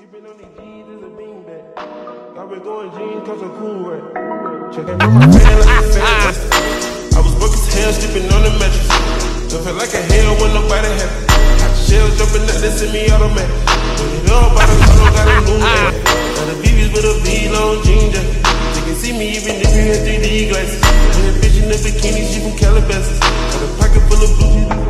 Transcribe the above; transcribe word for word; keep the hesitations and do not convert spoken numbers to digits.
Sleeping on these G's is a beanbag. I've been throwing jeans cause I'm cool, right? Checking on my fan like a fan. I was broke as hell, sleeping on the mattress. Don't feel like a hell when nobody had it. Hot shells jumping out, they send me automatic. Put it all by the color, got a new man. Got the B B's with a V-long jean jacket. They can see me even if you had three D glasses. And a bitch in the bikini, she from Calabasas. Got a pocket full of blue.